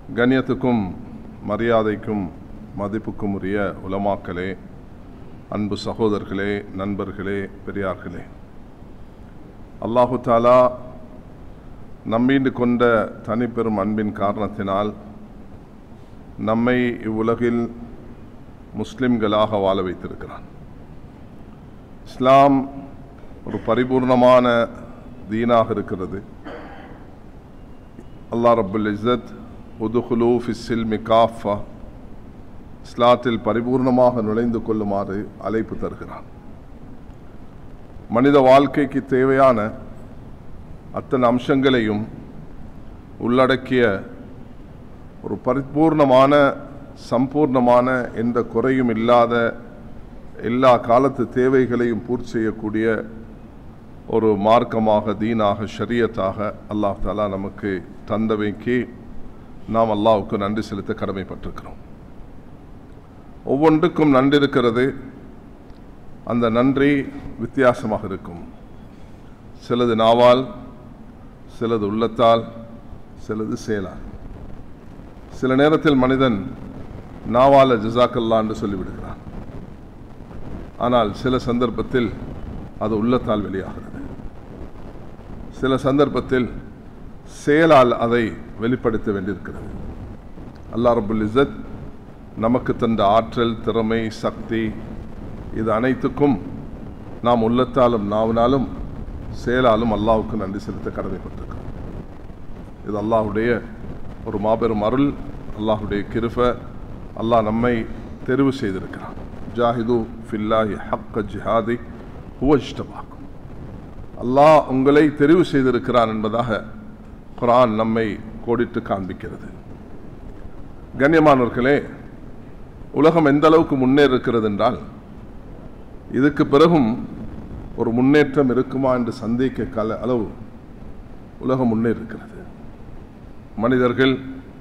கண்ணியத்துக்கும் மரியாதைக்கும் மதிப்புக்கும் உரிய உலமாக்களே, அன்பு சகோதரர்களே, நண்பர்களே, பெரியார்களே, அல்லாஹு தாலா நம்மீண்டு கொண்ட தனிப்பெரும் அன்பின் காரணத்தினால் நம்மை இவ்வுலகில் முஸ்லிம்களாக வாழ வைத்திருக்கிறான். இஸ்லாம் ஒரு பரிபூர்ணமான தீனாக இருக்கிறது. அல்லாஹ் ரப்புல் இஸ்ஸத் உதுகுலு ஃபிஸ்ஸில்மி காஃபா, இஸ்லாத்தில் பரிபூர்ணமாக நுழைந்து கொள்ளுமாறு அழைப்பு தருகிறான். மனித வாழ்க்கைக்கு தேவையான அத்தனை அம்சங்களையும் உள்ளடக்கிய ஒரு பரிபூர்ணமான சம்பூர்ணமான எந்த குறையும் இல்லாத எல்லா காலத்து தேவைகளையும் பூர்த்தி செய்யக்கூடிய ஒரு மார்க்கமாக, தீனாக, ஷரியத்தாக அல்லாஹ் தஆலா நமக்கு தந்தவைக்கு நாம் அல்லாஹ்வுக்கு நன்றி செலுத்த கடமைப்பட்டிருக்கிறோம். ஒவ்வொன்றுக்கும் நன்றி இருக்கிறது. அந்த நன்றி வித்தியாசமாக இருக்கும். சிலது நாவால், சிலது உள்ளத்தால், சிலது செயலால். சில நேரத்தில் மனிதன் நாவால ஜஸாக்கல்லா என்று சொல்லிவிடுகிறான். ஆனால் சில சந்தர்ப்பத்தில் அது உள்ளத்தால் வெளியாகிறது. சில சந்தர்ப்பத்தில் செயலால் அதை வெளிப்படுத்த வேண்டியிருக்கிறது. அல்லாஹ் ரப்புல் இஸ்ஸத் நமக்கு தந்த ஆற்றல், திறமை, சக்தி, இது அனைத்துக்கும் நாம் உள்ளத்தாலும் நாவினாலும் செயலாலும் அல்லாஹ்வுக்கு நன்றி செலுத்த கடமைப்பட்டிருக்கிறோம். இது அல்லாஹ்வுடைய ஒரு மாபெரும் அருள், அல்லாஹ்வுடைய கிருபை. அல்லாஹ் நம்மை தெரிவு செய்திருக்கிறான். ஜாஹிது ஃபில்லாஹி ஹக்க ஜிஹாதி ஹுவ இஜ்தபாக்கும். அல்லாஹ் உங்களை தெரிவு செய்திருக்கிறான் என்பதாக குர்ஆன் நம்மை கோடிட்டு காண்பிக்கிறது. கண்ணியமானவர்களே, உலகம் எந்த அளவுக்கு முன்னேறிருக்கிறது என்றால், இதுக்கு பிறகும் ஒரு முன்னேற்றம் இருக்குமா என்று சந்தேக அளவு உலகம் முன்னேறிருக்கிறது. மனிதர்கள்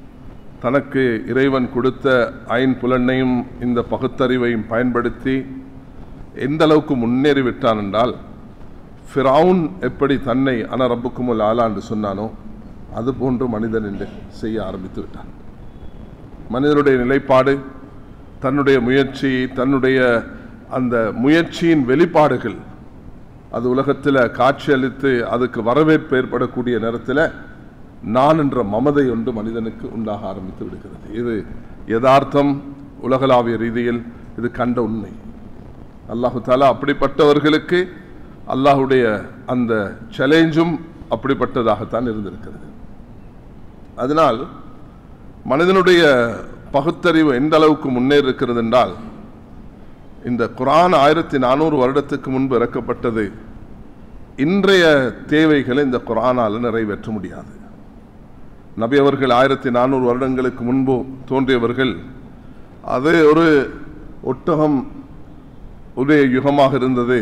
தனக்கு இறைவன் கொடுத்த ஐம்புலனையும் இந்த பகுத்தறிவையும் பயன்படுத்தி எந்த அளவுக்கு முன்னேறிவிட்டான் என்றால், ஃபிரௌன் எப்படி தன்னை அன ரப்புக்குமுல் ஆலா என்று சொன்னானோ அதுபோன்று மனிதன் என்று செய்ய ஆரம்பித்து விட்டான். மனிதனுடைய நிலைப்பாடு, தன்னுடைய முயற்சி, தன்னுடைய அந்த முயற்சியின் வெளிப்பாடுகள் அது உலகத்தில் காட்சியளித்து அதுக்கு வரவேற்பு ஏற்படக்கூடிய நேரத்தில் நான் என்ற மமதை ஒன்று மனிதனுக்கு உண்டாக ஆரம்பித்து விடுகிறது. இது யதார்த்தம், உலகளாவிய ரீதியில் இது கண்ட உண்மை. அல்லாஹு தஆலா அப்படிப்பட்டவர்களுக்கு அல்லாஹுடைய அந்த சேலஞ்சும் அப்படிப்பட்டதாகத்தான் இருந்திருக்கிறது. அதனால் மனிதனுடைய பகுத்தறிவு எந்த அளவுக்கு முன்னேறி இருக்கிறது என்றால், இந்த குர்ஆன் 1400 வருடத்துக்கு முன்பு இறக்கப்பட்டது. இன்றைய தேவைகளை இந்த குர்ஆனால் நிறைவேற்ற முடியாது. நபி அவர்கள் 1400 வருடங்களுக்கு முன்பு தோன்றியவர்கள். அது ஒரு ஒட்டகம் உடைய யுகமாக இருந்தது.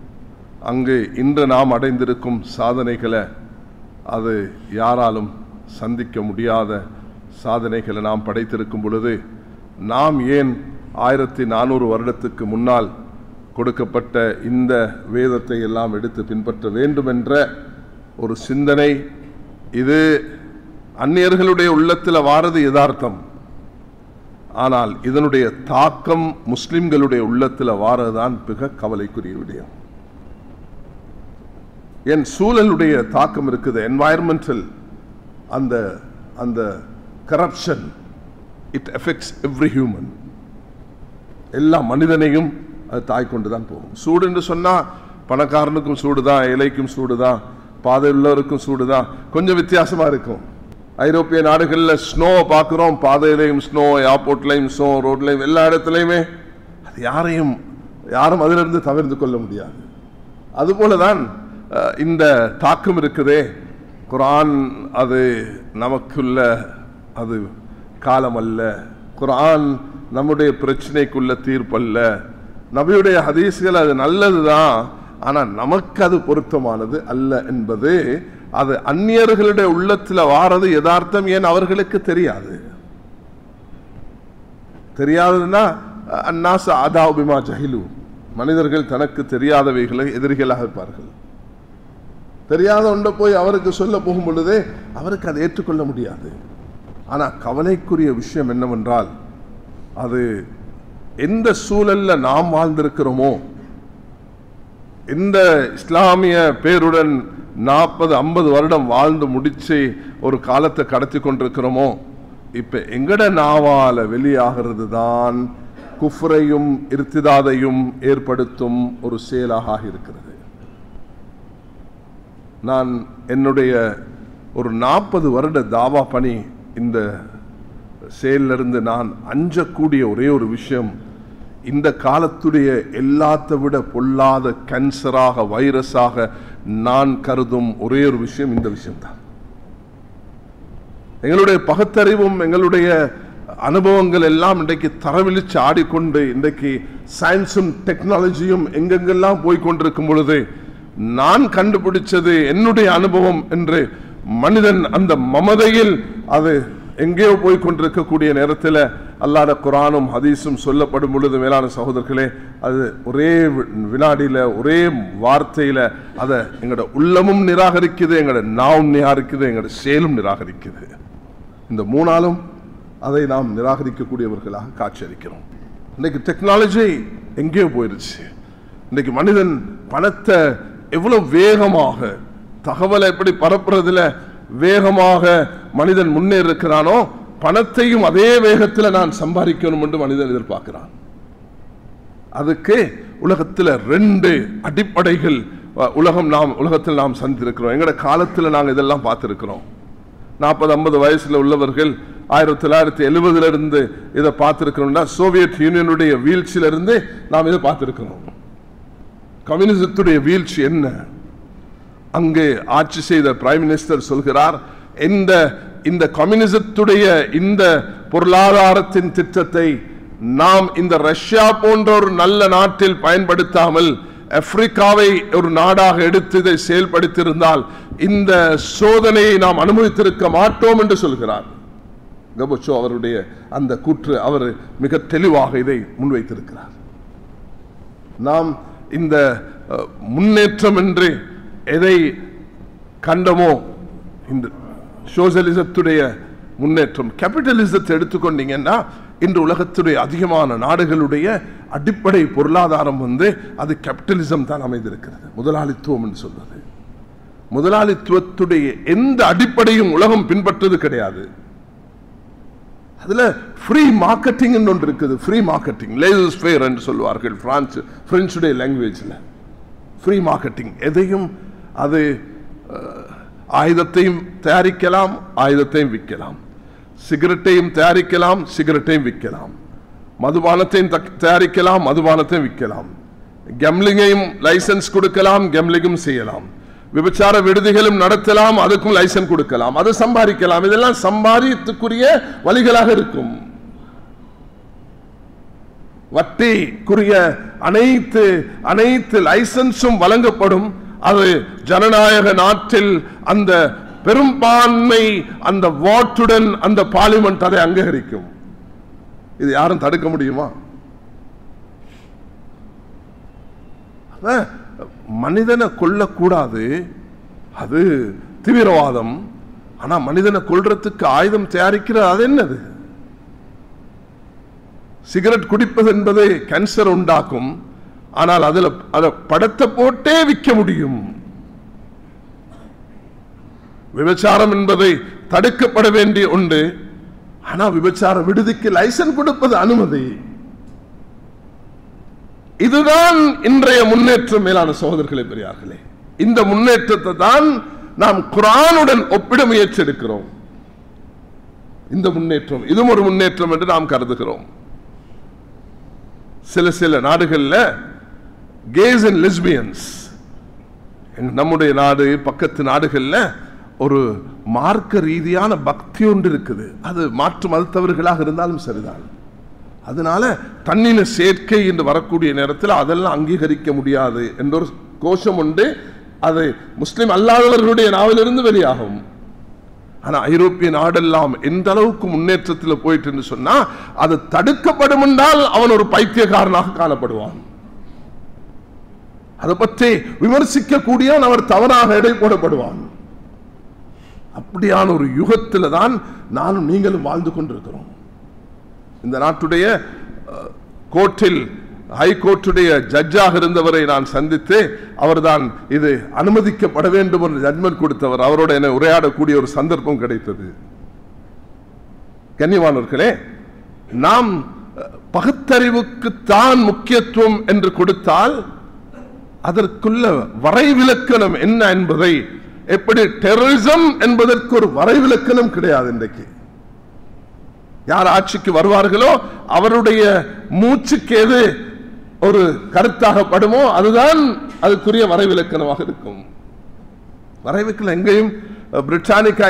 அங்கு இன்று நாம் அடைந்திருக்கும் சாதனைகளை அது யாராலும் சந்திக்க முடியாத சாதனைகளை நாம் படைத்திருக்கும் பொழுது, நாம் ஏன் 1400 வருடத்துக்கு முன்னால் கொடுக்கப்பட்ட இந்த வேதத்தை எல்லாம் எடுத்து பின்பற்ற வேண்டும் என்ற ஒரு சிந்தனை, இது அந்நியர்களுடைய உள்ளத்தில் வாரது யதார்த்தம். ஆனால் இதனுடைய தாக்கம் முஸ்லிம்களுடைய உள்ளத்தில் வாரதுதான் மிக கவலைக்குரிய விடயம். என் சூழலுடைய தாக்கம் இருக்குது. என்வாயர்மெண்டல் அந்த அந்த corruption, it effects every human. எல்லா மனிதனையும் அது தாய்கொண்டு தான் போகும். சூடு என்று சொன்னால் பணக்காரனுக்கும் சூடு தான், இலைக்கும் சூடு தான், பாதை உள்ளவருக்கும் சூடு தான். கொஞ்சம் வித்தியாசமாக இருக்கும். ஐரோப்பிய நாடுகளில் ஸ்னோ பார்க்குறோம், பாதையிலையும் ஸ்னோ, ஏர்போர்ட்லையும் ஸ்னோ, ரோட்லையும், எல்லா இடத்துலையுமே. அது யாரும் அதிலிருந்து தவிர்த்து கொள்ள முடியாது. அதுபோல தான் இந்த தாக்கம் இருக்குதே. குர்ஆன் அது நமக்குள்ள அது காலம் அல்ல. குர்ஆன் நம்முடைய பிரச்சனைக்குள்ள தீர்ப்பல்ல. நபியுடைய ஹதீஸ்கள் அது நல்லது தான், ஆனால் நமக்கு அது பொருத்தமானது அல்ல என்பது அது அந்நியர்களுடைய உள்ளத்தில் வாரது யதார்த்தம். ஏன் அவர்களுக்கு தெரியாது. தெரியாதுன்னா அன்னாஸ் ஆதாவு பிமா ஜஹிலு, மனிதர்கள் தனக்கு தெரியாதவைகளை எதிரிகளாக இருப்பார்கள். தெரியாத ஒன்றை போய் அவருக்கு சொல்ல போகும் பொழுதே அவருக்கு அதை ஏற்றுக்கொள்ள முடியாது. ஆனால் கவலைக்குரிய விஷயம் என்னவென்றால், அது எந்த சூழல்ல நாம் வாழ்ந்திருக்கிறோமோ, இந்த இஸ்லாமிய பேருடன் 40-50 வருடம் வாழ்ந்து முடிச்சு ஒரு காலத்தை கடத்தி கொண்டிருக்கிறோமோ, இப்ப எங்கட நாவால வெளியாகிறது தான் குஃப்ரையும் இர்திதாதையும் ஏற்படுத்தும் ஒரு செயலாக இருக்கிறது. நான் என்னுடைய ஒரு 40 வருட தாவா பணி, இந்த செயலிருந்து நான் அஞ்சக்கூடிய ஒரே ஒரு விஷயம், இந்த காலத்துடைய எல்லாத்தை விட பொல்லாத கேன்சராக, வைரஸாக நான் கருதும் ஒரே ஒரு விஷயம் இந்த விஷயம்தான். எங்களுடைய பகுத்தறிவும் எங்களுடைய அனுபவங்கள் எல்லாம் இன்றைக்கு தரவிழிச்சு ஆடிக்கொண்டு, இன்றைக்கு சயின்ஸும் டெக்னாலஜியும் எங்கெங்கெல்லாம் போய்கொண்டிருக்கும் பொழுது, நான் கண்டுபிடிச்சது என்னுடைய அனுபவம் என்று மனிதன் அந்த மமதையில் அது எங்கேயோ போய்கொண்டிருக்கக்கூடிய நேரத்தில் அல்லாஹ்வுடைய குர்ஆனும் ஹதீஸும் சொல்லப்படும் பொழுது, மேலான சகோதரர்களே, அது ஒரே வினாடியில் ஒரே வார்த்தையில் அதை எங்களோட உள்ளமும் நிராகரிக்குது, எங்களோட நாவும் நிராகரிக்குது, எங்களோட செயலும் நிராகரிக்குது. இந்த மூணாலும் அதை நாம் நிராகரிக்கக்கூடியவர்களாக காட்சியளிக்கிறோம். இன்னைக்கு டெக்னாலஜி எங்கேயோ போயிருச்சு. இன்னைக்கு மனிதன் பணத்தை எவ்வளவு வேகமாக, தகவலை எப்படி பரப்புறதுல வேகமாக மனிதன் முன்னேறி இருக்கிறானோ, பணத்தையும் அதே வேகத்தில் நான் சம்பாதிக்கணும் என்று மனிதன் எதிர்பார்க்கிறான். அதுக்கு உலகத்தில் 2 அடிப்படைகள் உலகத்தில் நாம் சந்திருக்கிறோம். எங்கட காலத்தில் நாங்கள் இதெல்லாம் பார்த்திருக்கிறோம். 40-50 வயசுல உள்ளவர்கள் 1970 இருந்து இதை பார்த்திருக்கிறோம்னா, சோவியத் யூனியனுடைய வீழ்ச்சியிலிருந்து நாம் இதை பார்த்திருக்கிறோம். கம்யூனிசத்துடைய வீழ்ச்சி என்ன? அங்கே ஆட்சி செய்த பிரைம் மினிஸ்டர் சொல்கிறார், இந்த கம்யூனிசத்துடைய இந்த பொருளாதாரத்தின் திட்டத்தை நாம் இந்த ரஷ்யா போன்ற ஒரு நல்ல நாட்டில் பயன்படுத்தாமல் ஆப்பிரிக்காவை ஒரு நாடாக எடுத்து இதை செயல்படுத்தியிருந்தால் இந்த சோதனையை நாம் அனுமதித்திருக்க மாட்டோம் என்று சொல்கிறார். கபோச்சோ அவருடைய அந்த கூற்று, அவர் மிக தெளிவாக இதை முன்வைத்திருக்கிறார். நாம் இந்த முன்னேற்றம் என்று எதை கண்டமோ, இந்த சோசியலிசத்துடைய முன்னேற்றம், கேபிட்டலிசத்தை எடுத்துக்கொண்டீங்கன்னா இன்று உலகத்துடைய அதிகமான நாடுகளுடைய அடிப்படை பொருளாதாரம் அது கேபிட்டலிசம் தான் அமைந்திருக்கிறது. முதலாளித்துவம் என்று சொல்வது, முதலாளித்துவத்துடைய எந்த அடிப்படையும் உலகம் பின்பற்றது கிடையாது. அதுல ஃப்ரீ மார்க்கெட்டிங் ஒன்று இருக்குது. ஃப்ரீ மார்க்கெட்டிங், லேசஸ் ஃபேர் என்று சொல்வார்கள் பிரெஞ்சுடைய லாங்குவேஜில். ஃப்ரீ மார்க்கெட்டிங், எதையும் அது ஆயுதத்தையும் தயாரிக்கலாம், ஆயுதத்தையும் விற்கலாம், சிகரெட்டையும் தயாரிக்கலாம், சிகரெட்டையும் விற்கலாம், மதுபானத்தையும் தயாரிக்கலாம், மதுபானத்தையும் விற்கலாம், கேம்லிங்கையும் லைசன்ஸ் கொடுக்கலாம், கேம்லிங்கும் செய்யலாம், விபச்சார விடுதிகளும் நடத்தலாம், அதுக்கும் லைசன்ஸ் கொடுக்கலாம், அது சம்பாதிக்கலாம். இதெல்லாம் சம்பாதித்துக்குரிய வழிகளாக இருக்கும். வட்டிக்குரிய அனைத்து லைசன்ஸும் வழங்கப்படும். அது ஜனநாயக நாட்டில் அந்த பெரும்பான்மை அந்த வாட்டுடன் அந்த பார்லிமெண்ட் அதை அங்கீகரிக்கும். இது யாரும் தடுக்க முடியுமா? மனிதனை கொல்லக்கூடாது, அது தீவிரவாதம். ஆனா மனிதனை கொல்றதுக்கு ஆயுதம் தயாரிக்கிறது அது என்னது? சிகரெட் குடிப்பது என்பது கேன்சர் உண்டாக்கும். ஆனால் அதில் அதை படத்தை போட்டே விற்க முடியும். விபச்சாரம் என்பதை தடுக்கப்பட வேண்டிய ஒன்று. ஆனா விபச்சார விடுதிக்கு லைசன்ஸ் கொடுப்பது அனுமதி. இதுதான் இன்றைய முன்னேற்றம். மேலான சகோதரர்களே, பெரியார்களே, இந்த முன்னேற்றத்தை தான் நாம் குர்ஆனுடன் ஒப்பிட முயற்சி எடுக்கிறோம். இந்த முன்னேற்றம், இதுவும் ஒரு முன்னேற்றம் என்று நாம் கருதுகிறோம். சில நாடுகள்ல கேஸ் அண்ட் லெஸ்பியன்ஸ், நம்முடைய நாடு பக்கத்து நாடுகள்ல ஒரு மார்க்க ரீதியான பக்தி ஒன்று இருக்குது. அது மாற்று மதத்தவர்களாக இருந்தாலும் சரிதான். அதனால தன்னின சேர்க்கை என்று வரக்கூடிய நேரத்தில் அதெல்லாம் அங்கீகரிக்க முடியாது என்ற ஒரு கோஷம் உண்டு. அது முஸ்லிம் அல்லாதவர்களுடைய நாவிலிருந்து வெளியாகும். ஆனா ஐரோப்பிய நாடெல்லாம் எந்த அளவுக்கு முன்னேற்றத்தில் போயிட்டு சொன்னா, அது தடுக்கப்படும் என்றால் அவன் ஒரு பைத்தியக்காரனாக காணப்படுவான். அதை பற்றி விமர்சிக்க கூடியவன் அவர் தவறாக எடை போடப்படுவான். அப்படியான ஒரு யுகத்தில் தான் நானும் நீங்களும் வாழ்ந்து கொண்டிருக்கிறோம். இந்த நாட்டுடைய கோர்ட்டில் ஹைகோர்ட்டுடைய ஜட்ஜாக இருந்தவரை நான் சந்தித்து, அவர்தான் இது அனுமதிக்கப்பட வேண்டும் என்று ஜட்மெண்ட் கொடுத்தவர். அவரோட என்னை உரையாடக்கூடிய ஒரு சந்தர்ப்பம் கிடைத்தது. கண்ணியமானவர்களே, நாம் பகுத்தறிவுக்குத்தான் முக்கியத்துவம் என்று கொடுத்தால் அதற்குள்ள வரைவிலக்கணம் என்ன என்பதை, எப்படி டெரரிசம் என்பதற்கு ஒரு வரைவிலக்கணம் கிடையாது. இன்றைக்கு யார் ஆட்சிக்கு வருவார்களோ அவருடைய மூச்சுக்கு எது ஒரு கருத்தாகப்படுமோ அதுதான் அதுக்குரிய வரைவிலக்கணமாக இருக்கும். வரைவிலக்கணம் எங்கேயும் பிரிட்டானிக்கா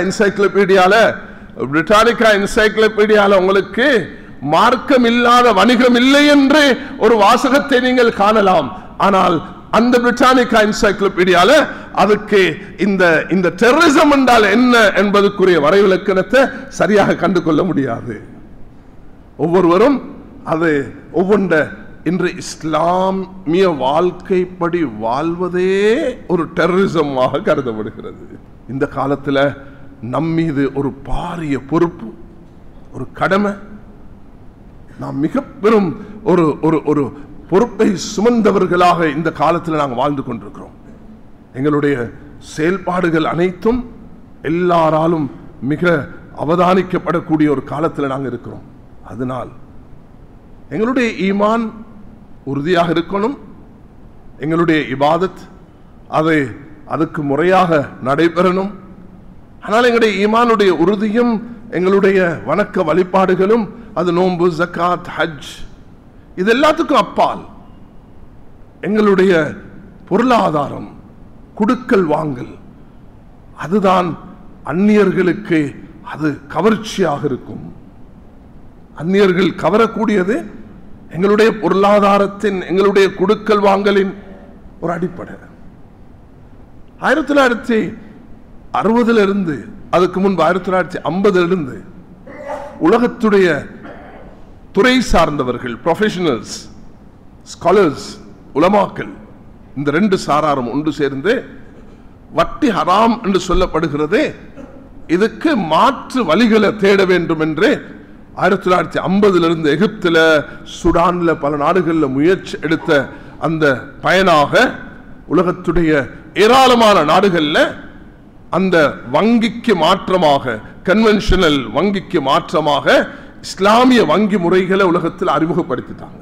என்சைக்ளோபீடியால உங்களுக்கு மார்க்கம் இல்லாத வணிகம் இல்லை என்று ஒரு வாசகத்தை நீங்கள் காணலாம். ஆனால் அந்த பிரிட்டானிக்கா என்சைக்ளோபீடியால அதுக்கு இந்த டெரரிசம் என்றால் என்ன என்பதற்குரிய வரைவிலக்கணத்தை சரியாக கண்டு கொள்ள முடியாது. ஒவ்வொருவரும் அது ஒவ்வொன்ற இன்று இஸ்லாமிய வாழ்க்கைப்படி வாழ்வதே ஒரு டெரரிசமாக கருதப்படுகிறது. இந்த காலத்தில் நம் மீது ஒரு பாரிய பொறுப்பு, ஒரு கடமை, நாம் மிக பெரும் ஒரு பொறுப்பை சுமந்தவர்களாக இந்த காலத்தில் நாங்கள் வாழ்ந்து கொண்டிருக்கிறோம். எங்களுடைய செயல்பாடுகள் அனைத்தும் எல்லாராலும் மிக அவதானிக்கப்படக்கூடிய ஒரு காலத்தில் நாங்கள் இருக்கிறோம். அதனால் எங்களுடைய ஈமான் உறுதியாக இருக்கணும். எங்களுடைய இபாதத் அதுக்கு முறையாக நடைபெறணும். ஆனால் எங்களுடைய ஈமானுடைய உறுதியும் எங்களுடைய வணக்க வழிபாடுகளும், அது நோன்பு, ஜக்காத், ஹஜ், இது எல்லாத்துக்கும் அப்பால் எங்களுடைய பொருளாதாரம், குடுக்கல் வாங்கல், அதுதான் அந்நியர்களுக்கு அது கவர்ச்சியாக இருக்கும். அந்நியர்கள் கவரக்கூடியது எங்களுடைய பொருளாதாரத்தின், எங்களுடைய குடுக்கல் வாங்கலின் ஒரு அடிப்படை. 1960 இருந்து, அதுக்கு முன்பு 1950 இருந்து உலகத்துடைய துறை சார்ந்தவர்கள், ப்ரொஃபஷனல்ஸ், ஸ்காலர்ஸ், உலமாக்கள், இந்த ரெண்டு சாராரும் ஒன்று சேர்ந்து வட்டி ஹராம் என்று சொல்லப்படுகிறது, இதுக்கு மாற்று வழிகளை தேட வேண்டும் என்று 1950 இருந்து எகிப்தில், சுடான்ல, பல நாடுகளில் முயற்சி எடுத்த அந்த பயனாக உலகத்துடைய ஏராளமான நாடுகளில் அந்த வங்கிக்கு மாற்றமாக, கன்வென்ஷனல் வங்கிக்கு மாற்றமாக இஸ்லாமிய வங்கி முறைகளை உலகத்தில் அறிமுகப்படுத்திட்டாங்க.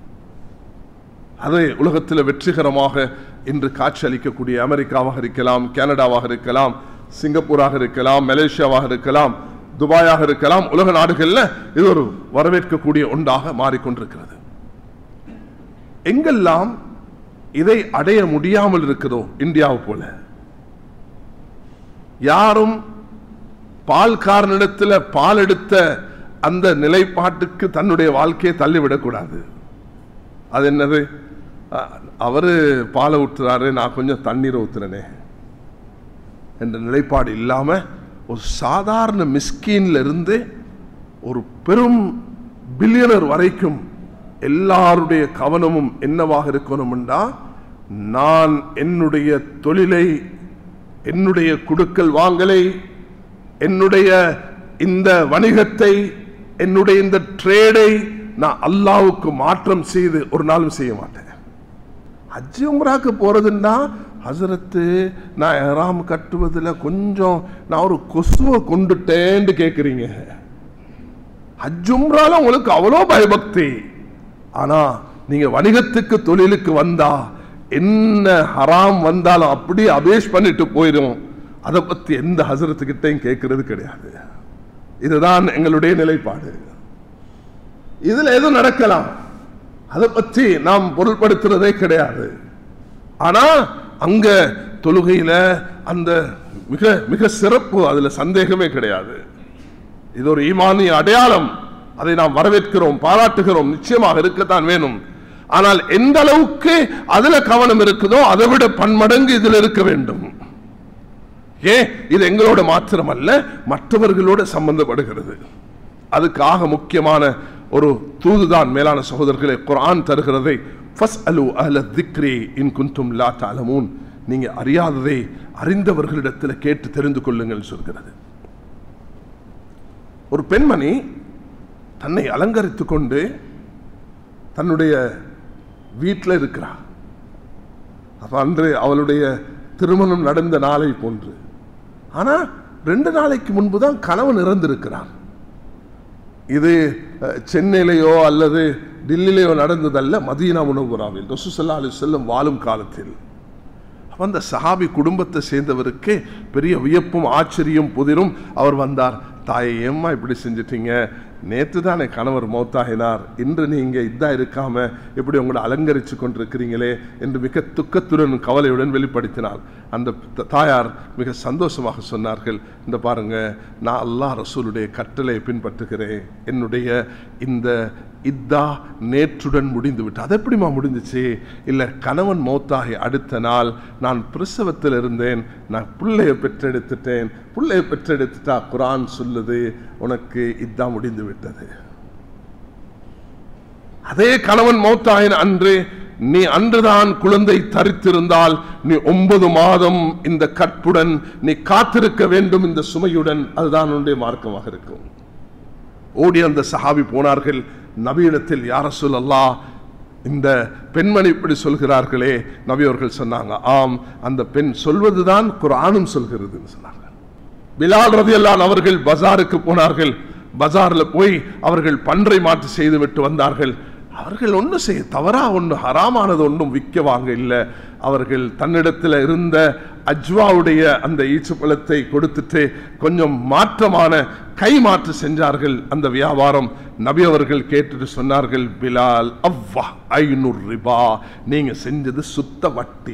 அதை உலகத்தில் வெற்றிகரமாக இன்று காட்சி அளிக்கக்கூடிய அமெரிக்காவாக இருக்கலாம், கனடாவாக இருக்கலாம், சிங்கப்பூராக இருக்கலாம், மலேசியாவாக இருக்கலாம், துபாயாக இருக்கலாம், உலக நாடுகளில் இது ஒரு வரவேற்கக்கூடிய ஒன்றாக மாறிக்கொண்டிருக்கிறது. எங்கெல்லாம் இதை அடைய முடியாமல் இருக்கிறதோ, இந்தியாவை போல, யாரும் பால்காரனிடத்தில் பால் எடுத்த அந்த நிலைப்பாட்டுக்கு தன்னுடைய வாழ்க்கையை தள்ளிவிடக்கூடாது. அது என்னது, அவரு பாலை ஊற்றுறாரு, நான் கொஞ்சம் தண்ணீரை ஊத்துறேனே என்ற நிலைப்பாடு இல்லாம, ஒரு சாதாரண மிஸ்கீன்ல இருந்து ஒரு பெரும் பில்லியனர் வரைக்கும் எல்லாருடைய கவனமும் என்னவாக இருக்கணும்னா, நான் என்னுடைய தொழிலை, என்னுடைய குடுக்கல் வாங்கலை, என்னுடைய இந்த வணிகத்தை, என்னுடைய இந்த ட்ரேடை நான் அல்லாஹ்வுக்கு மாற்றம் செய்து ஒரு நாளும் செய்ய மாட்டேன். ஹஜ் உம்ராக்கு போறதுன்னா, ஹசரத்து நான் இஹ்ராம் கட்டுவதில் கொஞ்சம் நான் ஒரு கொசுவை கொண்டுட்டேன்னு கேட்குறீங்க. ஹஜ் உம்ரால உங்களுக்கு அவ்வளோ பயபக்தி, ஆனா நீங்க வணிகத்துக்கு தொழிலுக்கு வந்தா என்ன ஹராம் வந்தாலும் அப்படி அபேஷ் பண்ணிட்டு போயிடும். அதை பத்தி எந்த ஹசரத்துக்கிட்டையும் கேட்கறது கிடையாது. இதுதான் எங்களுடைய நிலைப்பாடு. இதுல எதுவும் நடக்கலாம், அதை பற்றி நாம் பொருள்படுத்துறதே கிடையாது. ஆனா அங்க தொழுகையில அந்த மிக மிக சிறப்பு, அதுல சந்தேகமே கிடையாது. இது ஒரு ஈமானிய அடையாளம், அதை நாம் வரவேற்கிறோம், பாராட்டுகிறோம், நிச்சயமாக இருக்கத்தான் வேணும். ஆனால் எந்த அளவுக்கு அதுல கவனம் இருக்குதோ அதை விட பன்மடங்கு இதில் இருக்க வேண்டும். ஏன், இது எங்களோட மாத்திரம் அல்ல, மற்றவர்களோட சம்பந்தப்படுகிறது. அதுக்காக முக்கியமான ஒரு தூதுதான் மேலான சகோதரர்களே குர்ஆன் தருகிறதை, ஃபஸ்அலு அஹ்ல ذிக்ரி இன் குன்தும் லா தஅலமூன், நீங்க அறியாததை அறிந்தவர்களிடத்தில் கேட்டு தெரிந்து கொள்ளுங்கள் சொல்கிறது. ஒரு பெண்மணி தன்னை அலங்கரித்துக் கொண்டு தன்னுடைய வீட்டில் இருக்கிறார். அன்று அவளுடைய திருமணம் நடந்த நாளை போன்று. ஆனா 2 நாளைக்கு முன்புதான் கணவன் இறந்திருக்கிறார். இது சென்னையிலேயோ அல்லது டில்லியிலேயோ நடந்ததல்ல, மதீனா முனவ்வராவில் ரசூல் ஸல்லல்லாஹு அலைஹி வஸல்லம் வாழும் காலத்தில். அந்த சஹாபி குடும்பத்தை சேர்ந்தவருக்கு பெரிய வியப்பும் ஆச்சரியம் புதிரும். அவர் வந்தார். தாயை ஏம்மா இப்படி செஞ்சிட்டீங்க? நேற்று தானே கணவர் மௌத்தாகினார், இன்று நீங்க இதா இருக்காம இப்படி உங்களை அலங்கரிச்சு கொண்டிருக்கிறீங்களே என்று மிக துக்கத்துடன் கவலையுடன் வெளிப்படுத்தினார். அந்த தாயார் மிக சந்தோஷமாக சொன்னார்கள், இந்த பாருங்க, நான் அல்லாஹ் ரசூலுடைய கட்டளை பின்பற்றுகிறேன். என்னுடைய இந்த இதா நேற்றுடன் முடிந்து விட்டு. அது எப்படிமா முடிஞ்சிச்சு? இல்லை, கணவன் மௌத்தாகி அடுத்த நாள் நான் பிரசவத்தில் இருந்தேன், நான் பிள்ளையை பெற்றெடுத்துட்டேன். பிள்ளையை பெற்றெடுத்துட்டா குர்ஆன் சொல்லுது உனக்கு இதா முடிந்து விட்டது. அதே கணவன் மௌத்தாகின அன்று நீ அன்றுதான் குழந்தை தரித்திருந்தால் நீ 9 மாதம் இந்த கற்புடன் நீ காத்திருக்க வேண்டும், இந்த சுமையுடன். அதுதான் உன்னுடைய மார்க்கமாக இருக்கும். ஓடி அந்த சஹாபி போனார்கள் நபியிடத்தில். யா ரசூலல்லாஹ், இந்த பெண்மணி இப்படி சொல்கிறார்களே. நபி அவர்கள் சொன்னாங்க, ஆம், அந்த பெண் சொல்வதுதான் குர்ஆனும் சொல்கிறது சொன்னாங்க. பிலால் ரலியல்லாஹு அன்ஹு அவர்கள் பஜாருக்கு போனார்கள். பஜார்ல போய் அவர்கள் பன்றை மாற்று செய்து விட்டு வந்தார்கள். அவர்கள் ஒன்றும் செய்ய தவறா ஒன்றும் ஹராமானது ஒன்றும் விற்க வாங்க இல்லை. அவர்கள் தன்னிடத்தில் இருந்த அஜ்வாவுடைய அந்த ஈச்சப்பழத்தை கொடுத்துட்டு கொஞ்சம் மாற்றமான கை மாற்று செஞ்சார்கள் அந்த வியாபாரம். நபி அவர்கள் கேட்டுட்டு சொன்னார்கள், பிலால், அவ்வா 500 ரிபா, நீங்க செஞ்சது சுத்த வட்டி.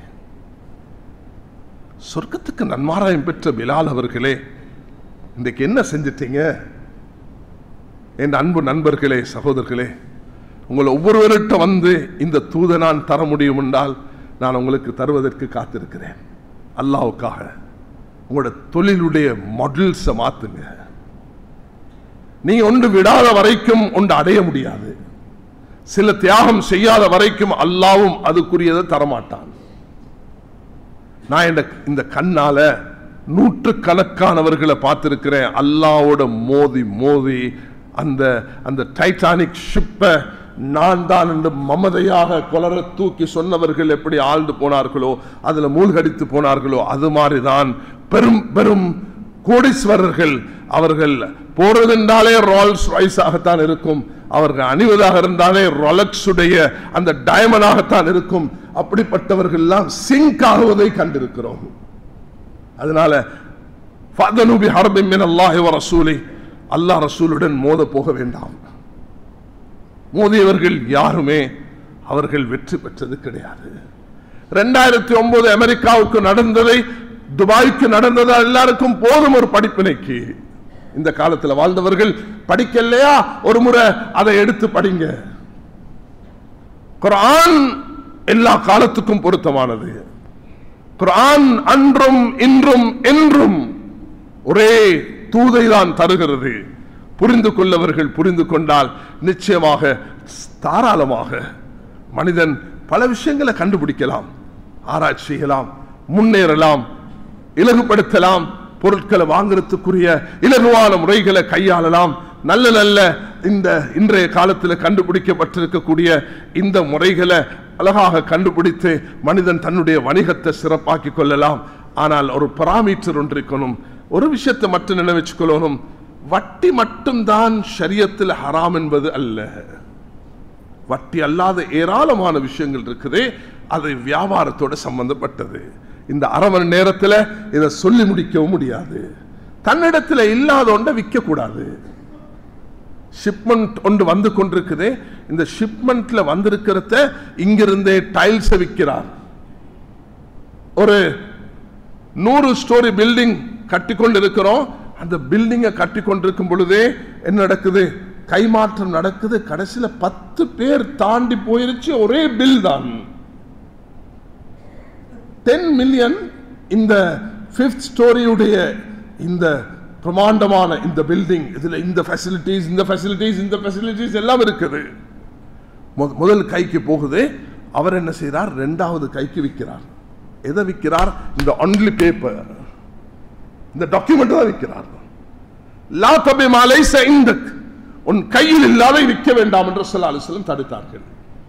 சொர்க்கத்துக்கு நன்மாராயம் பெற்ற பிலால் அவர்களே, இன்றைக்கு என்ன செஞ்சிட்டீங்க? என் அன்பு நண்பர்களே, சகோதரர்களே, உங்களை ஒவ்வொருவர்கிட்ட வந்து இந்த தூதை நான் தர முடியும் என்றால் நான் உங்களுக்கு தருவதற்கு காத்திருக்கிறேன். அல்லாஹ்வுக்காக உங்களோட தொழிலுடைய மாடல்ஸை மாத்துங்க. நீங்க ஒன்று விடாத வரைக்கும் ஒன்று அடைய முடியாது. சில தியாகம் செய்யாத வரைக்கும் அல்லாஹ்வும் அதுக்குரியதை தரமாட்டான். நான் இந்த கண்ணால 100கணக்கானவர்களை பார்த்திருக்கிறேன். அல்லாஹ்வோட மோதி மோதி அந்த டைட்டானிக் ஷிப்பை நான் தான் என்று மமதையாக கொலர தூக்கி சொன்னவர்கள் எப்படி ஆழ்ந்து போனார்களோ, அதுல மூழ்கடித்து போனார்களோ, அது மாதிரிதான் பெரும் பெரும் கோடீஸ்வரர்கள். அவர்கள் போறதென்றாலே ரோல்ஸ் ராய்ஸ் ஆகத்தான் இருக்கும். அவர்கள் அணிவதாக இருந்தாலே ரொலக்ஸ் உடைய அந்த டயமண்டாகத்தான் இருக்கும். அப்படிப்பட்டவர்கள் எல்லாம் சிங்க் ஆகுவதை கண்டிருக்கிறோம். அதனால ஃபதனு பிஹர்பின் மினல்லாஹி வ ரசூலி, அல்லாஹ் ரசூலுடன் மோத போக வேண்டாம். மோதியவர்கள் யாருமே அவர்கள் வெற்றி பெற்றது கிடையாது. 2009 அமெரிக்காவுக்கு நடந்ததை துபாய்க்கு நடந்தது எல்லாருக்கும் போதும் ஒரு படிப்பினைக்கு. இந்த காலத்தில் வாழ்ந்தவர்கள் படிக்கலையா, ஒரு முறை அதை எடுத்து படிங்க. குர்ஆன் எல்லா காலத்துக்கும் பொருத்தமானது. குர்ஆன் அன்றும் இன்றும் என்றும் ஒரே தூதை தான் தருகிறது. புரிந்து கொள்ளவர்கள் புரிந்து கொண்டால் நிச்சயமாக தாராளமாக மனிதன் பல விஷயங்களை கண்டுபிடிக்கலாம், ஆராய்ச்சி செய்யலாம், முன்னேறலாம், இலகுபடுத்தலாம், பொருட்களை வாங்குறதுக்குரிய இலகுவான முறைகளை கையாளலாம். நல்ல நல்ல இந்த இன்றைய காலத்தில் கண்டுபிடிக்கப்பட்டிருக்கக்கூடிய இந்த முறைகளை அழகாக கண்டுபிடித்து மனிதன் தன்னுடைய வணிகத்தை சிறப்பாக்கி கொள்ளலாம். ஆனால் ஒரு பராமீட்டர் ஒன்று இருக்கணும். ஒரு விஷயத்தை மட்டும் நினைவச்சுக்கொள்ளணும், வட்டி மட்டும்தான் ஷரியத்தில் ஹராம் என்பது அல்ல. வட்டி அல்லாத ஏராளமான விஷயங்கள் இருக்குது, அது வியாபாரத்தோடு சம்பந்தப்பட்டது. இந்த அரை மணி நேரத்தில் இதை சொல்லி முடிக்கவும் முடியாது. தன்னிடத்தில் இல்லாத ஒன்றை விற்க கூடாது. ஷிப்மெண்ட் ஒன்று வந்து கொண்டிருக்குது. இந்த ஷிப்மெண்ட்ல வந்திருக்கிறத இங்கிருந்தே டைல்ஸ் விற்கிறார். ஒரு 100 ஸ்டோரி பில்டிங் கட்டி கொண்டிருக்கிறோம். அந்த பில்டிங்கை கட்டி கொண்டிருக்கும் பொழுதே என்ன நடக்குது? கைமாற்றம் நடக்குது. கடைசியில் 10 பேர் தாண்டி போயிருச்சு. ஒரே பில் தான் 10 மில்லியன். இந்த 5th ஸ்டோரியுடைய இந்த பிரமாண்டமான இந்த பில்டிங், இதுல இந்த ஃபெசிலிட்டிஸ் இந்த ஃபெசிலிட்டிஸ் இந்த ஃபெசிலிட்டிஸ் எல்லாம் இருக்குது. முதல் கைக்கு போகுது. அவர் என்ன செய்யறார்? 2வது கைக்கு விற்கிறார். எதை விற்கிறார்? இந்த ஒன்லி பேப்பர், இந்த டாக்குமெண்ட் தான் விற்கிறார். லா தபி மா லைஸ இந்தக், உன் கையில் இல்லாத விற்க வேண்டாம் என்று ஸல்லல்லாஹு அலைஹி வஸல்லம் தடுத்தார்கள்.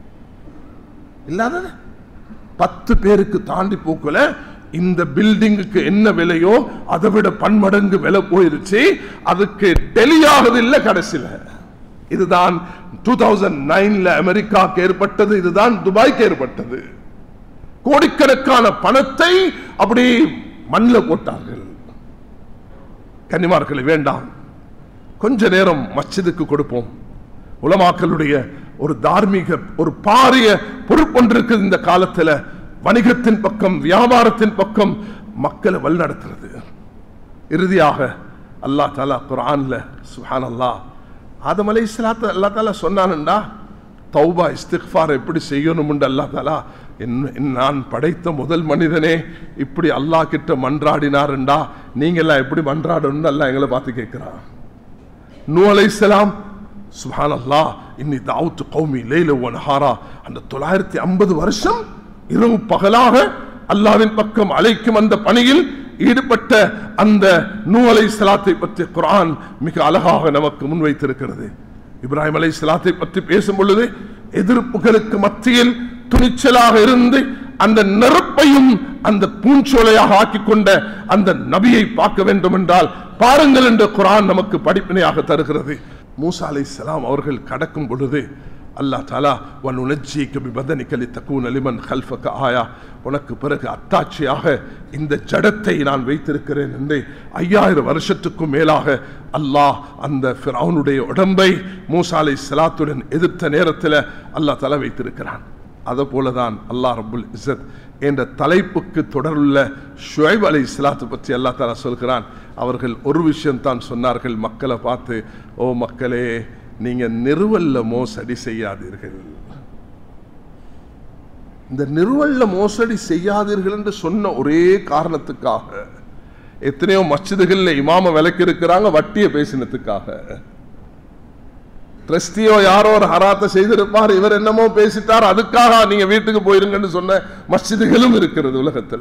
இல்லாத 10 பேருக்கு தாண்டி போக்கல இந்த பில்டிங்குக்கு என்ன விலையோ அதை விட பன்மடங்கு விலை போயிருச்சு. அதுக்கு டெலியாகிறது இல்லை கடைசியில். இதுதான் 2009 அமெரிக்காவுக்கு ஏற்பட்டது, இதுதான் துபாய்க்கு ஏற்பட்டது. கோடிக்கணக்கான பணத்தை அப்படி மண்ணில் போட்டார்கள். கன்னிமார்களை வேண்டாம், கொஞ்ச நேரம் மஸ்ஜிதுக்கு கொடுப்போம். உலமாக்களுடைய ஒரு தார்மீக ஒரு பாரிய பொறுப்பொன்று இருக்குது இந்த காலத்தில். வணிகத்தின் பக்கம், வியாபாரத்தின் பக்கம் மக்களை வழிநடத்துறது. இறுதியாக அல்லாஹ் தஆலா குர்ஆன்ல சுப்ஹானல்லாஹ் ஆதம் அலைஹிஸ்ஸலாத்து அல்லாஹ் தஆலா சொன்னான்டா, தௌபா இஸ்திக்ஃபார் எப்படி செய்யணும்னு அல்லாஹ் தஆலா நான் படைத்த முதல் மனிதனே இப்படி அல்லாஹ் கிட்ட மன்றாடினாருண்டா, நீங்க எல்லாம் எப்படி மன்றாடணும்னு அல்லாஹ் எங்களை பார்த்து கேட்கிறான். நூஹ் அலைஹிஸ்ஸலாம் சுப்ஹானல்லாஹ் இன்னி தஅவுது கௌமி லைல வ நஹாரா, அந்த 950 வருஷம் இரவு பகலாக அல்லாஹ்வின் பக்கம் அழைக்கும் அந்த பணியில் ஈடுபட்ட அந்த நூஹ் அலைஹிஸ்ஸலாத்தை பற்றி குர்ஆன் மிக அழகாக நமக்கு முன்வைத்திருக்கிறது. இப்ராஹிம் அலைஹிஸ்ஸலாத்தை பற்றி பேசும் பொழுது எதிர்ப்புகளுக்கு மத்தியில் துணிச்சலாக இருந்து அந்த நெருப்பையும் அந்த பூஞ்சோலையாக ஆக்கிக் கொண்ட அந்த நபியை பார்க்க வேண்டும் என்றால் பாருங்கள் என்று குர்ஆன் நமக்கு படிப்பினையாக தருகிறது. மூசா அலைஹிஸ்ஸலாம் அவர்கள் கடக்கும் பொழுது அல்லாஹ் தஆலா வனுனஜ்ஜீக பிபதனிக லிதகூன லிமன் கல்ஃபக ஆயா, உனக்கு பிறகு அத்தாட்சியாக இந்த ஜடத்தை நான் வைத்திருக்கிறேன் என்று 5000 வருஷத்துக்கும் மேலாக அல்லாஹ் அந்த ஃபிரௌனுடைய உடம்பை மூசா அலைஹிஸ்ஸலாத்துடன் எதிர்த்த நேரத்தில் அல்லாஹ் தஆலா வைத்திருக்கிறான். அதுபோலதான் அல்லாஹ் ரப்புல் இஸ்ஸத் என்ற தலைப்புக்கு தொடருள்ள ஷுஐப் அலைஹிஸ்ஸலாத்து பற்றி அல்லாஹ் தஆலா சொல்கிறான். அவர்கள் ஒரு விஷயம் தான் சொன்னார்கள் மக்களை பார்த்து, ஓ மக்களே, நீங்க நிறுவல்ல மோசடி செய்யாதீர்கள். இந்த நிறுவல்ல மோசடி செய்யாதீர்கள் என்று சொன்ன ஒரே காரணத்துக்காக எத்தனையோ மஸ்ஜிதுகள்ல இமாம விலக்கி இருக்கிறாங்க, வட்டியை பேசினதுக்காக. ட்ரஸ்டியோ யாரோ ஒரு ஹராத்தை செய்திருப்பார், இவர் என்னமோ பேசிட்டார், அதுக்காக நீங்க வீட்டுக்கு போயிருங்கன்னு சொன்ன மஸ்ஜிதுகளும் இருக்கிறது உலகத்துல.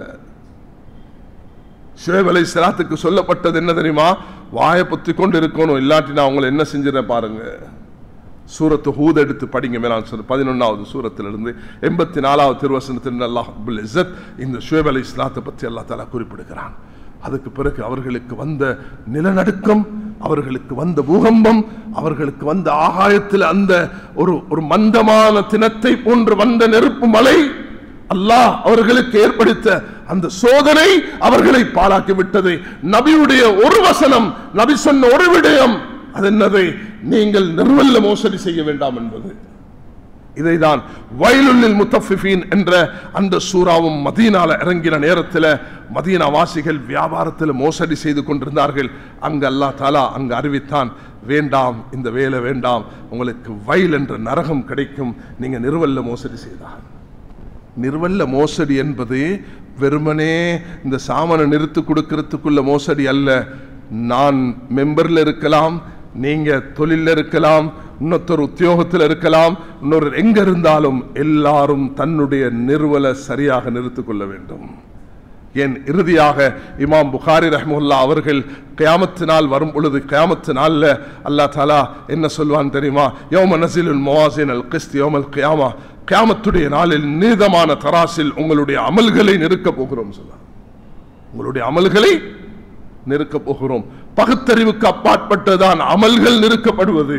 ஷுஐப் அலைஹிஸ்ஸலாத்துக்கு சொல்லப்பட்டது என்ன தெரியுமா? வாயை பொத்தி கொண்டு இருக்கணும், இல்லாட்டி நான் உங்களை என்ன செஞ்சிடறேன் பாருங்க. சூரத்து ஹூத் எடுத்து படிங்க, மேலான 11வது சூரத்திலிருந்து 84வது திருவசனத்தில் அல்லாஹ் ரப்புல் இஸ்ஸத் இந்த ஷுஐப் அலைஹிஸ்ஸலாத்தை பற்றி அல்லாஹ் தஆலா குறிப்பிடுகிறான். அதுக்கு பிறகு அவர்களுக்கு வந்த நிலநடுக்கம், அவர்களுக்கு வந்த பூகம்பம், அவர்களுக்கு வந்த ஆகாயத்தில் அந்த ஒரு மந்தமான தினத்தை போன்று வந்த நெருப்பு மலை, அல்லாஹ் அவர்களுக்கு ஏற்படுத்த அந்த சோதனை அவர்களை பாழாக்கி விட்டது. நபியுடைய ஒரு வசனம், நபி சொன்ன ஒரு விடயம், அது என்னது? நீங்கள் நிர்வல்ல மோசடி செய்ய வேண்டாம் என்பது. இதைதான் வயலுல் முத்தஃபிஃபீன் என்ற அந்த சூறாவும் மதீனால இறங்கின நேரத்தில் மதீனா வாசிகள் வியாபாரத்தில் மோசடி செய்து கொண்டிருந்தார்கள். அங்க அல்லாஹ் தஆலா அங்க அறிவித்தான், வேண்டாம், இந்த வேலை வேண்டாம், உங்களுக்கு வயல் என்ற நரகம் கிடைக்கும், நீங்க நிர்வல்ல மோசடி செய்தால். நிர்வல்ல மோசடி என்பது வெறுமனே இந்த சாமானை நிறுத்து கொடுக்கிறதுக்குள்ள மோசடி அல்ல. நான் மெம்பர்ல இருக்கலாம், நீங்க தொழில இருக்கலாம், இன்னொருத்தர் உத்தியோகத்தில் இருக்கலாம், இன்னொரு எங்க இருந்தாலும் எல்லாரும் தன்னுடைய நிறுவலை சரியாக நிறுத்திக் கொள்ள வேண்டும். ஏன் இறுதியாக இமாம் புகாரி ரஹ்மத்துல்லாஹ் அவர்கள் கியாமத்து நாள் வரும் பொழுது, கியாமத்து நாள்ல அல்லாஹ் தஆலா என்ன சொல்வான் தெரியுமா? யௌம நஸிலுல் மவாசின் அல் கிஸ்த் யௌமல் கியாமா, கியாமத்துடைய நாளில் நீதமான தராசில் உங்களுடைய அமல்களை நிறுக்க போகிறோம் சொல்ல. உங்களுடைய அமல்களை நிறுக்க போகிறோம். பகுத்தறிவுக்கு அப்பாற்பட்டதான் அமல்கள் நிறுக்கப்படுவது.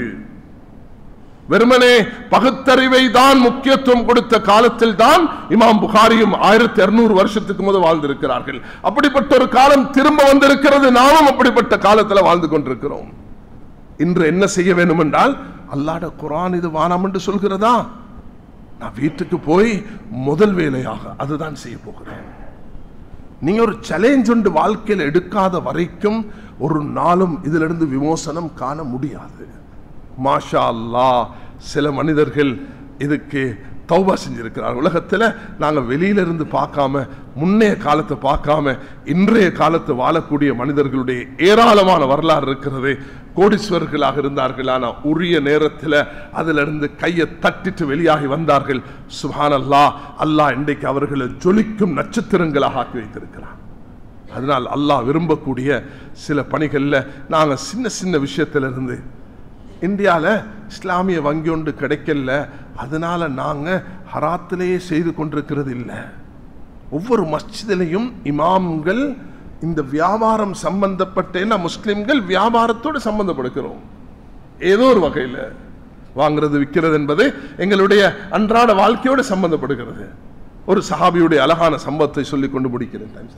வெறுமனே பகுத்தறிவை தான் முக்கியத்துவம் கொடுத்த காலத்தில் தான் இமாம் புகாரியும் 1200 வருஷத்துக்கு முதல் வாழ்ந்திருக்கிறார்கள். அப்படிப்பட்ட ஒரு காலம் திரும்ப வந்திருக்கிறது. நாமும் அப்படிப்பட்ட காலத்தில் வாழ்ந்து கொண்டிருக்கிறோம். இன்று என்ன செய்ய வேண்டும் என்றால், அல்லாஹ்வுடைய குர்ஆன் இது வானம் என்று சொல்கிறதா? நான் வீட்டுக்கு போய் முதல் வேலையாக அதுதான் செய்ய போகிறேன். நீங்க ஒரு சேலஞ்ச் ஒன்று வாழ்க்கையில் எடுக்காத வரைக்கும் ஒரு நாளும் இதிலிருந்து விமோசனம் காண முடியாது. மாஷா அல்லாஹ், சில மனிதர்கள் இதுக்கு தௌபா செஞ்சிருக்கிறார். உலகத்தில் நாங்கள் வெளியிலிருந்து பார்க்காம, முன்னைய காலத்தை பார்க்காம, இன்றைய காலத்து வாழக்கூடிய மனிதர்களுடைய ஏராளமான வரலாறு இருக்கிறது. கோடீஸ்வரர்களாக இருந்தார்கள், ஆனால் உரிய நேரத்தில் அதிலிருந்து கையை தட்டிட்டு வெளியாகி வந்தார்கள். சுப்ஹானல்லாஹ், அல்லாஹ் இன்றைக்கு அவர்களை ஜொலிக்கும் நட்சத்திரங்களாக ஆக்கி வைத்திருக்கிறார். அதனால் அல்லாஹ் விரும்பக்கூடிய சில பணிகளில் நாங்கள் சின்ன சின்ன விஷயத்திலிருந்து, இந்தியாவில் இஸ்லாமிய வங்கி ஒன்று கிடைக்கல, அதனால நாங்கள் ஹராத்திலேயே செய்து கொண்டிருக்கிறது இல்லை. ஒவ்வொரு மஸ்ஜிதிலையும் இமாம்கள் இந்த வியாபாரம் சம்பந்தப்பட்ட முஸ்லிம்கள் வியாபாரத்தோடு சம்பந்தப்படுகிறோம். ஏதோ ஒரு வகையில் வாங்கிறது விற்கிறது என்பது எங்களுடைய அன்றாட வாழ்க்கையோடு சம்பந்தப்படுகிறது. ஒரு சஹாபியுடைய அழகான சம்பவத்தை சொல்லிக் கொண்டு முடிக்கிறேன்.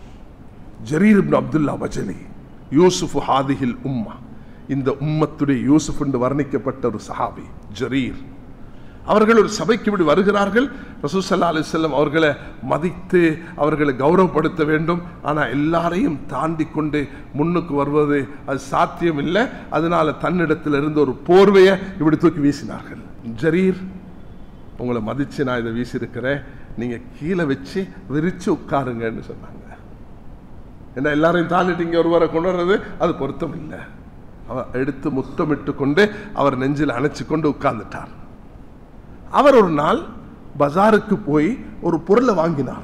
ஜரீர் இப்னு அப்துல்லா பஜலி, யூசுஃப் ஹாதிஹில் உம்மா, இந்த உம்மத்துடைய யூசுப் என்று வர்ணிக்கப்பட்ட ஒரு சஹாபி ஜரீர். அவர்கள் ஒரு சபைக்கு இப்படி வருகிறார்கள். ரசூல் ஸல்லல்லாஹு அலைஹி வஸல்லம் அவர்களை மதித்து அவர்களை கௌரவப்படுத்த வேண்டும். ஆனால் எல்லாரையும் தாண்டி கொண்டு முன்னுக்கு வருவது அது சாத்தியம் இல்லை. அதனால தன்னிடத்தில் இருந்து ஒரு போர்வையை இப்படி தூக்கி வீசினார்கள். ஜரீர், உங்களை மதித்து நான் இதை வீசியிருக்கிறேன், நீங்கள் கீழே வச்சு விரிச்சு உட்காருங்கன்னு சொன்னாங்க. ஏன்னா எல்லாரையும் தாண்டிட்டு இங்கே ஒருவரை கொண்டு வர்றது அது பொருத்தம் இல்லை. அவர் எடுத்து முத்தமிட்டு கொண்டு அவர் நெஞ்சில் அணைச்சு கொண்டு உட்கார்ந்துட்டார். அவர் ஒரு நாள் பஜாருக்கு போய் ஒரு பொருளை வாங்கினார்.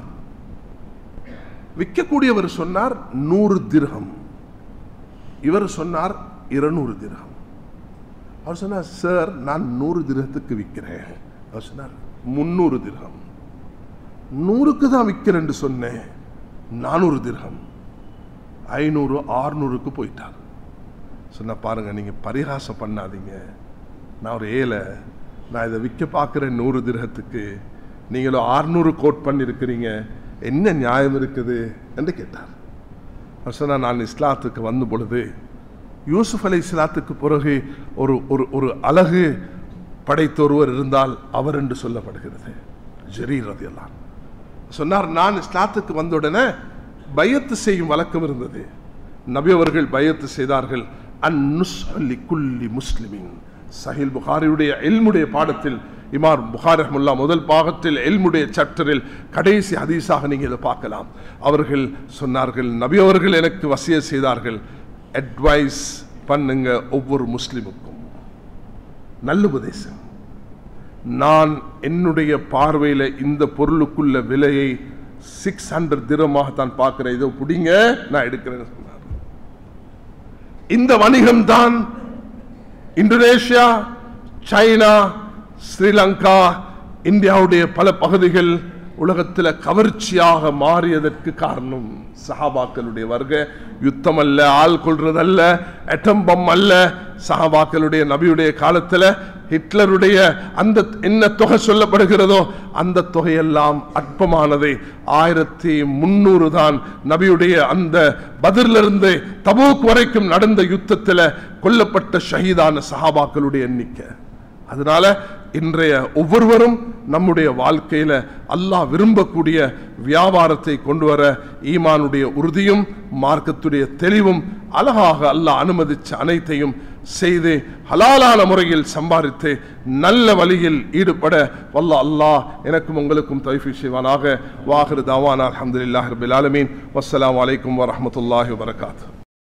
விற்கக்கூடியவர் சொன்னார் 100 திர்ஹம், இவர் சொன்னார் 200 திர்ஹம். அவர் சொன்னார், சார் நான் 100 திர்ஹத்துக்கு விற்கிறேன். அவர் சொன்னார் 300 திர்ஹம். 100க்கு தான் விற்கிறேன்னு சொன்னேன், 400 திர்ஹம். 500 600க்கு போயிட்டார். சொன்ன, பாருங்க, நீங்க பரிகாசம் பண்ணாதீங்க, நான் ஒரு ஏழை, நான் இதை விற்க பார்க்குறேன் 100 திர்ஹத்துக்கு, நீங்களும் 600 கோட் பண்ணியிருக்கிறீங்க, என்ன நியாயம் இருக்குது என்று கேட்டார். அவர் சொன்னார், நான் இஸ்லாத்துக்கு வந்த பொழுது யூசுப் அலைஹிஸ்ஸலாத்துக்கு பிறகு ஒரு ஒரு ஒரு அழகு படைத்த ஒருவர் இருந்தால் அவர் என்று சொல்லப்படுகிறது. ஜரீர் ரலியல்லாஹு அன்ஹு சொன்னார், நான் இஸ்லாத்துக்கு வந்த உடனே பையத்து செய்யும் வழக்கம் இருந்தது. நபி அவர்கள் பையத்து செய்தார்கள். அன்னுஸ்லி குல்லி முஸ்லிமின். சஹீல் புகாரியுடைய இல்முடைய பாடத்தில் இமாம் புகாரி ரஹ்மத்துல்லாஹ் முதல் பாகத்தில் இல்முடைய சாப்டரில் கடைசி ஹதீஸாக நீங்கள் இதை பார்க்கலாம். அவர்கள் சொன்னார்கள், நபி அவர்கள் எனக்கு வசியத் செய்தார்கள், அட்வைஸ் பண்ணுங்க ஒவ்வொரு முஸ்லிமுக்கும், நல்ல உபதேசம். நான் என்னுடைய பார்வையில் இந்த பொருளுக்குள்ள விலையை 600 திரமாக தான் பார்க்கிறேன், இதோ புடிங்க நான் எடுக்கிறேன்னு சொன்னார். இந்த வணிகம் தான் இந்தோனேஷியா, சைனா, ஸ்ரீலங்கா, இந்தியாவுடைய பல பகுதிகள் உலகத்தில் கவர்ச்சியாக மாறியதற்கு காரணம். சஹாபாக்களுடைய வருகை யுத்தம் அல்ல, ஆள் கொள்றதல்ல, அட்டம் பம் அல்ல. சஹாபாக்களுடைய நபியுடைய காலத்தில் ஹிட்லருடைய அந்த என்ன தொகை சொல்லப்படுகிறதோ அந்த தொகையெல்லாம் அற்பமானது. 1300 தான் நபியுடைய அந்த பத்ரிலிருந்து தபூக் வரைக்கும் நடந்த யுத்தத்தில் கொல்லப்பட்ட ஷஹீதான சஹாபாக்களுடைய எண்ணிக்கை. அதனால இன்றைய ஒவ்வொருவரும் நம்முடைய வாழ்க்கையில அல்லாஹ் விரும்பக்கூடிய வியாபாரத்தை கொண்டு வர ஈமானுடைய உறுதியும் மார்க்கத்துடைய தெளிவும் அழகாக அல்லாஹ் அனுமதிச்ச அனைத்தையும் செய்து ஹலாலான முறையில் சம்பாதித்து நல்ல வழியில் ஈடுபட வல்ல அல்லாஹ் எனக்கும் உங்களுக்கும் தௌஃபீக் செய்வானாக. வாஹிரு தாவானா அல்ஹம்துலில்லாஹி ரப்பில் ஆலமீன். வஸ்ஸலாமு அலைக்கும் வரஹ்மத்துல்லாஹி வபரகாத்துஹு.